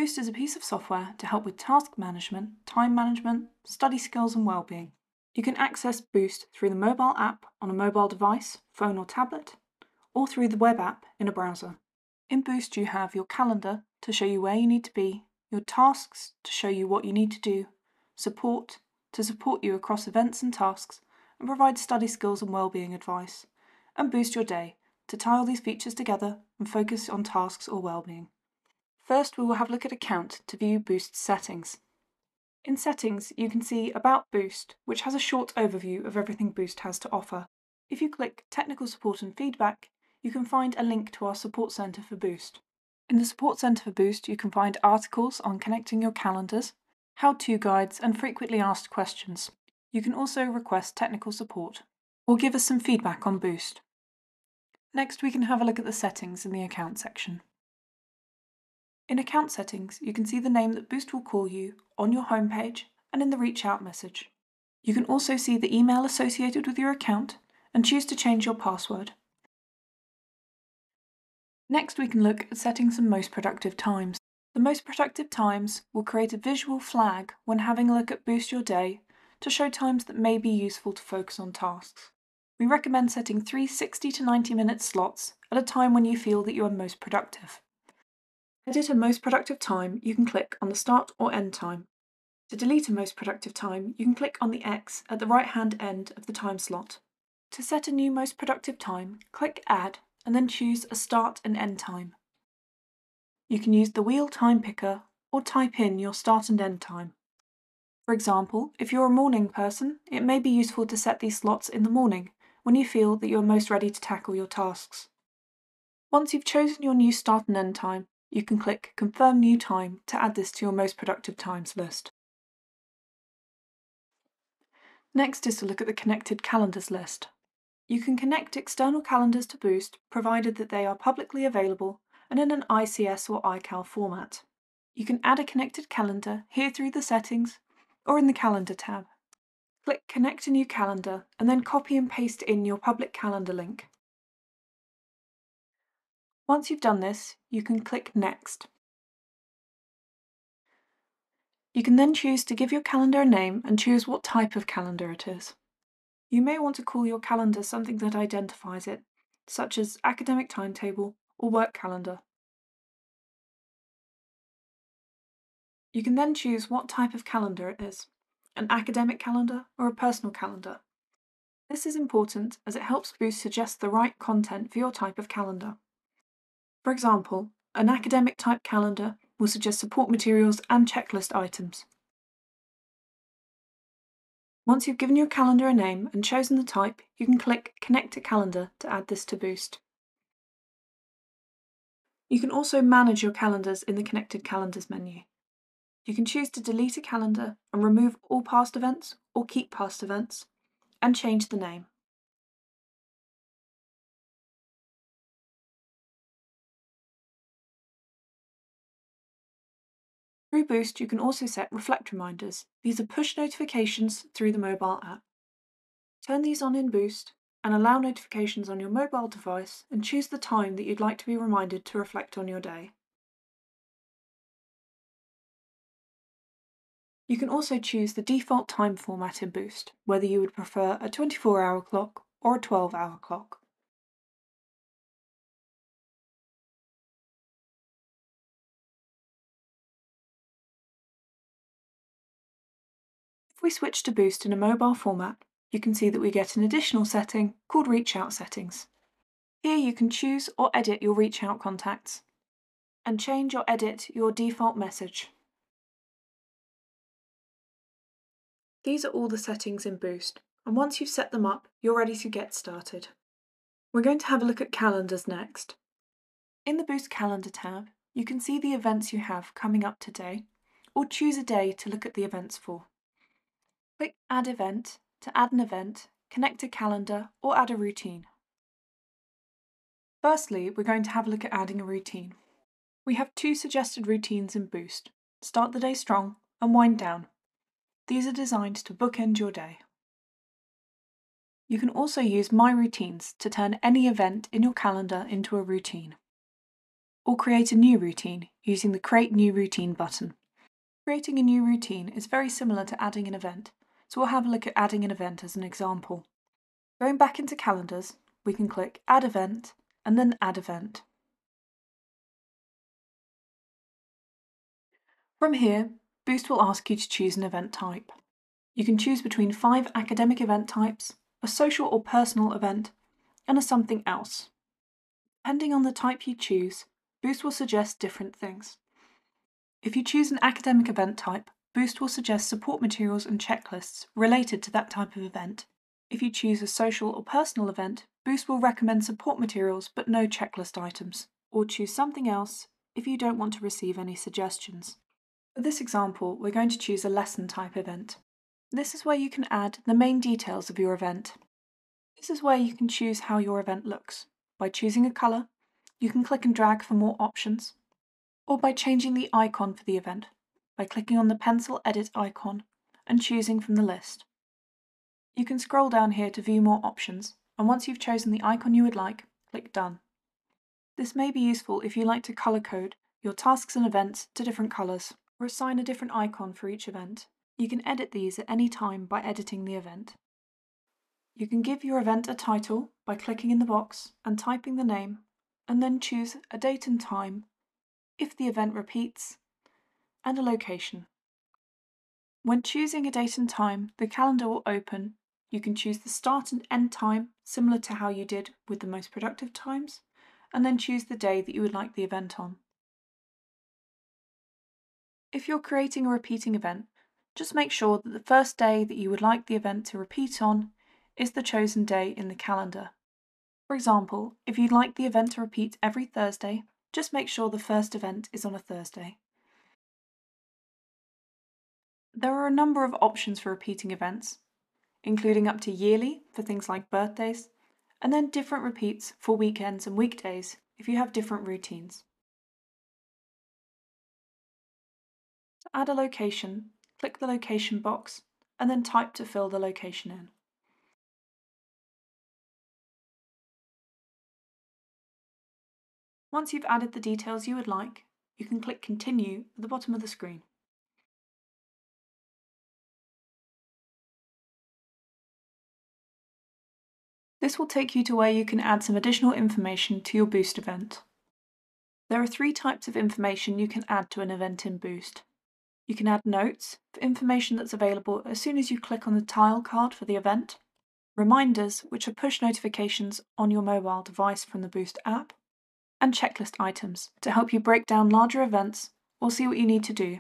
Boost is a piece of software to help with task management, time management, study skills and well-being. You can access Boost through the mobile app on a mobile device, phone or tablet, or through the web app in a browser. In Boost you have your calendar to show you where you need to be, your tasks to show you what you need to do, support to support you across events and tasks and provide study skills and well-being advice, and Boost Your Day to tie all these features together and focus on tasks or well-being. First we will have a look at Account to view Boost's settings. In Settings you can see About Boost, which has a short overview of everything Boost has to offer. If you click Technical Support and Feedback, you can find a link to our Support Centre for Boost. In the Support Centre for Boost you can find articles on connecting your calendars, how-to guides and frequently asked questions. You can also request technical support, or give us some feedback on Boost. Next we can have a look at the settings in the Account section. In Account Settings you can see the name that Boost will call you on your homepage and in the Reach Out message. You can also see the email associated with your account and choose to change your password. Next we can look at setting some most productive times. The most productive times will create a visual flag when having a look at Boost Your Day to show times that may be useful to focus on tasks. We recommend setting 3 60 to 90 minute slots at a time when you feel that you are most productive. To edit a most productive time, you can click on the start or end time. To delete a most productive time, you can click on the X at the right-hand end of the time slot. To set a new most productive time, click Add and then choose a start and end time. You can use the wheel time picker or type in your start and end time. For example, if you're a morning person, it may be useful to set these slots in the morning when you feel that you're most ready to tackle your tasks. Once you've chosen your new start and end time, you can click Confirm New Time to add this to your most productive times list. Next is to look at the Connected Calendars list. You can connect external calendars to Boost provided that they are publicly available and in an ICS or iCal format. You can add a connected calendar here through the settings or in the Calendar tab. Click Connect a New Calendar and then copy and paste in your public calendar link. Once you've done this, you can click Next. You can then choose to give your calendar a name and choose what type of calendar it is. You may want to call your calendar something that identifies it, such as academic timetable or work calendar. You can then choose what type of calendar it is, an academic calendar or a personal calendar. This is important as it helps Boost suggest the right content for your type of calendar. For example, an academic type calendar will suggest support materials and checklist items. Once you've given your calendar a name and chosen the type, you can click Connect to Calendar to add this to Boost. You can also manage your calendars in the Connected Calendars menu. You can choose to delete a calendar and remove all past events or keep past events, and change the name. Through Boost, you can also set Reflect reminders. These are push notifications through the mobile app. Turn these on in Boost and allow notifications on your mobile device and choose the time that you'd like to be reminded to reflect on your day. You can also choose the default time format in Boost, whether you would prefer a 24-hour clock or a 12-hour clock. If we switch to Boost in a mobile format, you can see that we get an additional setting called Reach Out Settings. Here you can choose or edit your Reach Out contacts, and change or edit your default message. These are all the settings in Boost, and once you've set them up, you're ready to get started. We're going to have a look at calendars next. In the Boost Calendar tab, you can see the events you have coming up today, or choose a day to look at the events for. Click Add Event to add an event, connect a calendar, or add a routine. Firstly, we're going to have a look at adding a routine. We have 2 suggested routines in Boost: Start the Day Strong and Wind Down. These are designed to bookend your day. You can also use My Routines to turn any event in your calendar into a routine. or create a new routine using the Create New Routine button. Creating a new routine is very similar to adding an event, so we'll have a look at adding an event as an example. Going back into Calendars, we can click Add Event and then Add Event. From here, Boost will ask you to choose an event type. You can choose between 5 academic event types, a social or personal event, and a something else. Depending on the type you choose, Boost will suggest different things. If you choose an academic event type, Boost will suggest support materials and checklists related to that type of event. If you choose a social or personal event, Boost will recommend support materials but no checklist items, or choose something else if you don't want to receive any suggestions. For this example, we're going to choose a lesson type event. This is where you can add the main details of your event. This is where you can choose how your event looks. By choosing a colour, you can click and drag for more options, or by changing the icon for the event, by clicking on the pencil edit icon and choosing from the list. You can scroll down here to view more options, and once you've chosen the icon you would like, click Done. This may be useful if you like to colour code your tasks and events to different colours, or assign a different icon for each event. You can edit these at any time by editing the event. You can give your event a title by clicking in the box and typing the name, and then choose a date and time, if the event repeats, and a location. When choosing a date and time, the calendar will open. You can choose the start and end time, similar to how you did with the most productive times, and then choose the day that you would like the event on. If you're creating a repeating event, just make sure that the first day that you would like the event to repeat on is the chosen day in the calendar. For example, if you'd like the event to repeat every Thursday, just make sure the first event is on a Thursday. There are a number of options for repeating events, including up to yearly for things like birthdays, and then different repeats for weekends and weekdays if you have different routines. To add a location, click the location box and then type to fill the location in. Once you've added the details you would like, you can click Continue at the bottom of the screen. This will take you to where you can add some additional information to your Boost event. There are 3 types of information you can add to an event in Boost. You can add notes for information that's available as soon as you click on the tile card for the event, reminders, which are push notifications on your mobile device from the Boost app, and checklist items to help you break down larger events or see what you need to do.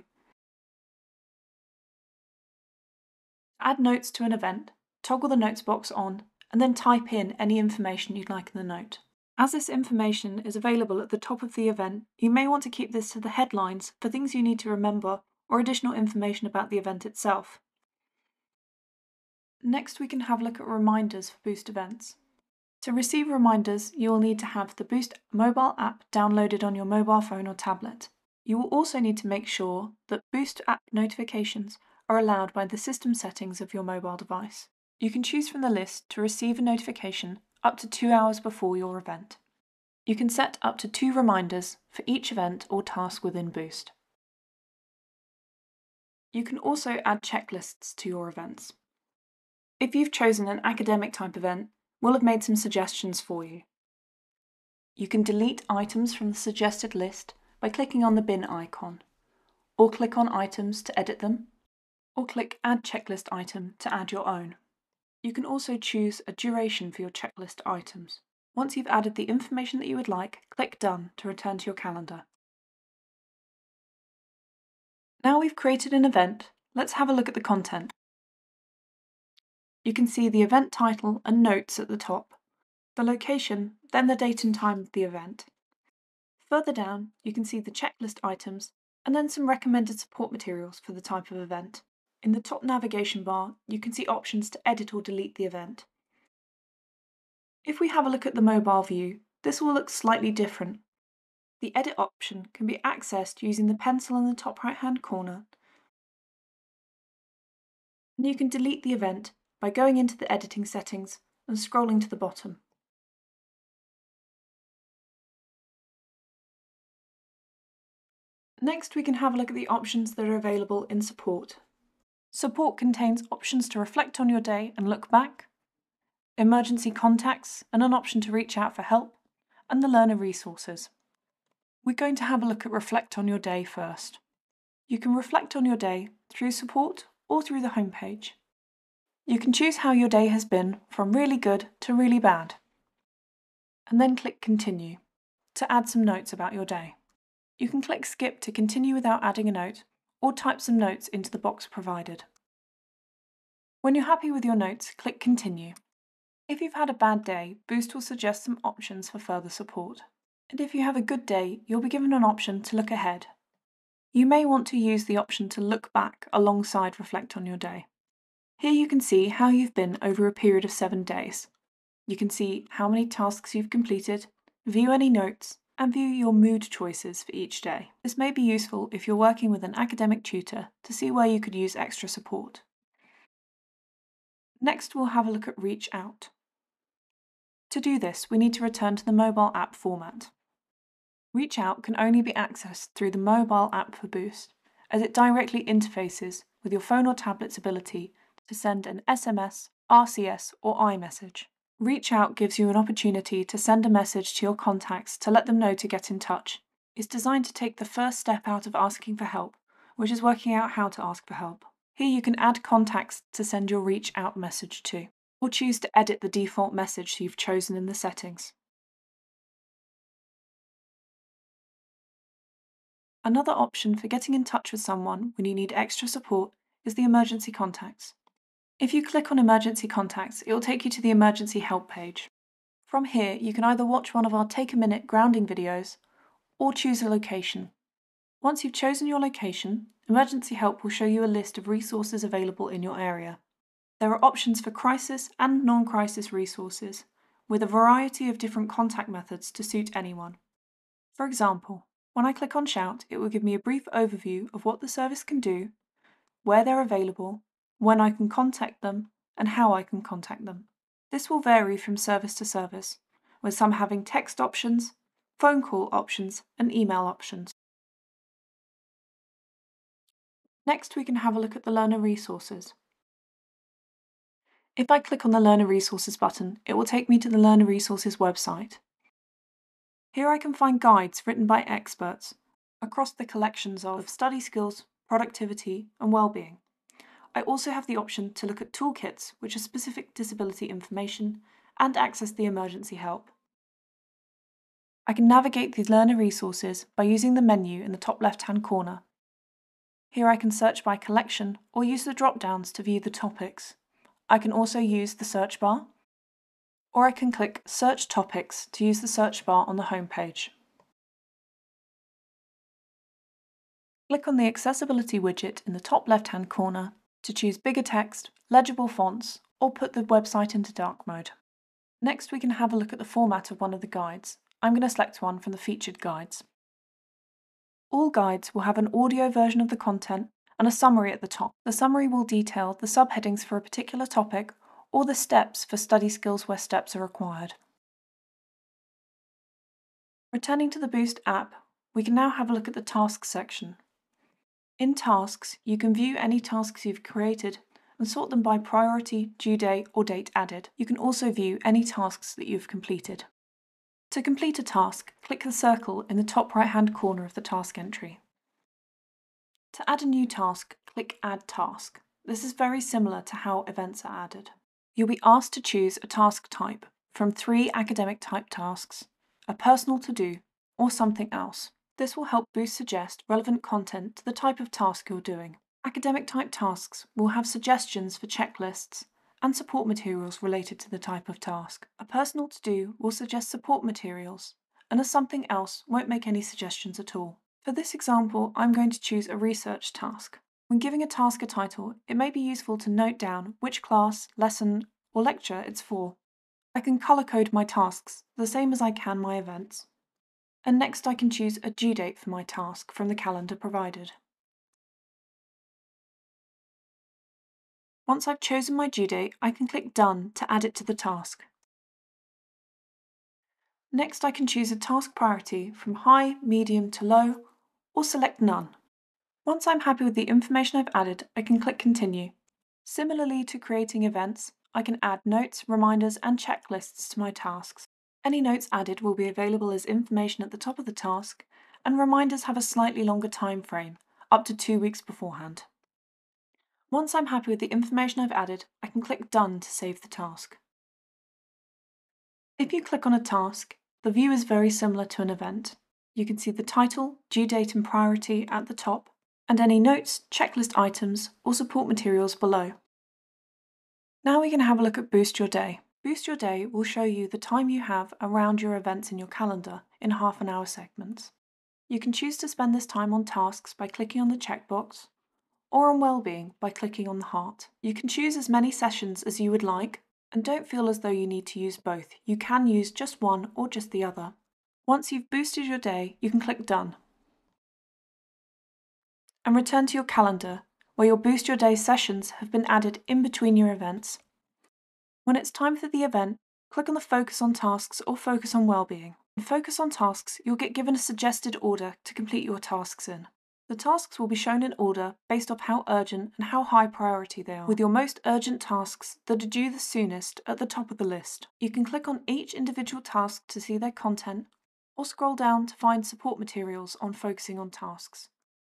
Add notes to an event, toggle the notes box on, and then type in any information you'd like in the note. As this information is available at the top of the event, you may want to keep this to the headlines for things you need to remember or additional information about the event itself. Next, we can have a look at reminders for Boost events. To receive reminders, you will need to have the Boost mobile app downloaded on your mobile phone or tablet. You will also need to make sure that Boost app notifications are allowed by the system settings of your mobile device. You can choose from the list to receive a notification up to 2 hours before your event. You can set up to 2 reminders for each event or task within Boost. You can also add checklists to your events. If you've chosen an academic type event, we'll have made some suggestions for you. You can delete items from the suggested list by clicking on the bin icon, or click on items to edit them, or click Add Checklist Item to add your own. You can also choose a duration for your checklist items. Once you've added the information that you would like, click Done to return to your calendar. Now we've created an event, let's have a look at the content. You can see the event title and notes at the top, the location, then the date and time of the event. Further down, you can see the checklist items and then some recommended support materials for the type of event. In the top navigation bar, you can see options to edit or delete the event. If we have a look at the mobile view, this will look slightly different. The edit option can be accessed using the pencil in the top right-hand corner, and you can delete the event by going into the editing settings and scrolling to the bottom. Next, we can have a look at the options that are available in Support. Support contains options to reflect on your day and look back, emergency contacts and an option to reach out for help, and the learner resources. We're going to have a look at Reflect on your day first. You can reflect on your day through Support or through the homepage. You can choose how your day has been from really good to really bad, and then click Continue to add some notes about your day. You can click Skip to continue without adding a note, or type some notes into the box provided. When you're happy with your notes, click Continue. If you've had a bad day, Booost will suggest some options for further support. And if you have a good day, you'll be given an option to look ahead. You may want to use the option to look back alongside Reflect on your day. Here you can see how you've been over a period of 7 days. You can see how many tasks you've completed, view any notes, and view your mood choices for each day. This may be useful if you're working with an academic tutor to see where you could use extra support. Next, we'll have a look at Reach Out. To do this, we need to return to the mobile app format. Reach Out can only be accessed through the mobile app for Booost, as it directly interfaces with your phone or tablet's ability to send an SMS, RCS, or iMessage. Reach Out gives you an opportunity to send a message to your contacts to let them know to get in touch. It's designed to take the first step out of asking for help, which is working out how to ask for help. Here you can add contacts to send your Reach Out message to, or choose to edit the default message you've chosen in the settings. Another option for getting in touch with someone when you need extra support is the emergency contacts. If you click on emergency contacts, it will take you to the emergency help page. From here, you can either watch one of our Take a Minute grounding videos or choose a location. Once you've chosen your location, emergency help will show you a list of resources available in your area. There are options for crisis and non-crisis resources, with a variety of different contact methods to suit anyone. For example, when I click on Shout, it will give me a brief overview of what the service can do, where they're available, when I can contact them, and how I can contact them. This will vary from service to service, with some having text options, phone call options, and email options. Next, we can have a look at the learner resources. If I click on the Learner Resources button, it will take me to the Learner Resources website. Here I can find guides written by experts across the collections of study skills, productivity, and well-being. I also have the option to look at toolkits, which are specific disability information, and access the emergency help. I can navigate these learner resources by using the menu in the top left-hand corner. Here I can search by collection or use the drop-downs to view the topics. I can also use the search bar, or I can click Search Topics to use the search bar on the home page. Click on the Accessibility widget in the top left-hand corner to choose bigger text, legible fonts, or put the website into dark mode. Next, we can have a look at the format of one of the guides. I'm going to select one from the featured guides. All guides will have an audio version of the content and a summary at the top. The summary will detail the subheadings for a particular topic or the steps for study skills where steps are required. Returning to the Booost app, we can now have a look at the Tasks section. In Tasks, you can view any tasks you've created and sort them by priority, due date, or date added. You can also view any tasks that you've completed. To complete a task, click the circle in the top right-hand corner of the task entry. To add a new task, click Add Task. This is very similar to how events are added. You'll be asked to choose a task type from 3 academic type tasks, a personal to-do, or something else. This will help Booost suggest relevant content to the type of task you're doing. Academic type tasks will have suggestions for checklists and support materials related to the type of task. A personal to-do will suggest support materials, and a something else won't make any suggestions at all. For this example, I'm going to choose a research task. When giving a task a title, it may be useful to note down which class, lesson, or lecture it's for. I can colour code my tasks, the same as I can my events. And next I can choose a due date for my task from the calendar provided. Once I've chosen my due date, I can click Done to add it to the task. Next I can choose a task priority from high, medium to low, or select None. Once I'm happy with the information I've added, I can click Continue. Similarly to creating events, I can add notes, reminders, and checklists to my tasks. Any notes added will be available as information at the top of the task, and reminders have a slightly longer time frame, up to 2 weeks beforehand. Once I'm happy with the information I've added, I can click Done to save the task. If you click on a task, the view is very similar to an event. You can see the title, due date and priority at the top, and any notes, checklist items, or support materials below. Now we can have a look at Boost Your Day. Boost Your Day will show you the time you have around your events in your calendar in half-an-hour segments. You can choose to spend this time on tasks by clicking on the checkbox, or on well-being by clicking on the heart. You can choose as many sessions as you would like, and don't feel as though you need to use both. You can use just one or just the other. Once you've boosted your day, you can click Done. And return to your calendar, where your Boost Your Day sessions have been added in between your events. When it's time for the event, click on the Focus on Tasks or Focus on Wellbeing. In Focus on Tasks, you'll get given a suggested order to complete your tasks in. The tasks will be shown in order based off how urgent and how high priority they are, with your most urgent tasks that are due the soonest at the top of the list. You can click on each individual task to see their content, or scroll down to find support materials on focusing on tasks.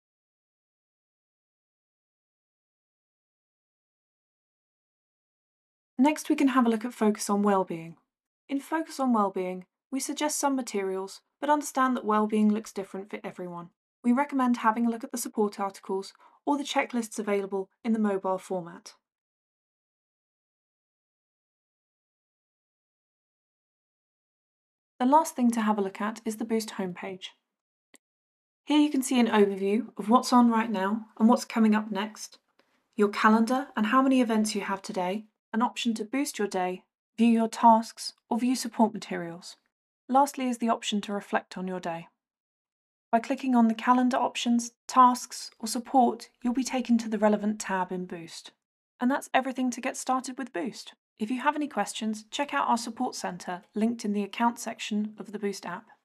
Next, we can have a look at Focus on Wellbeing. In Focus on Wellbeing, we suggest some materials, but understand that wellbeing looks different for everyone. We recommend having a look at the support articles or the checklists available in the mobile format. The last thing to have a look at is the Boost homepage. Here you can see an overview of what's on right now and what's coming up next, your calendar and how many events you have today, an option to boost your day, view your tasks, or view support materials. Lastly is the option to reflect on your day. By clicking on the calendar options, tasks, or support, you'll be taken to the relevant tab in Boost. And that's everything to get started with Boost. If you have any questions, check out our support centre linked in the account section of the Boost app.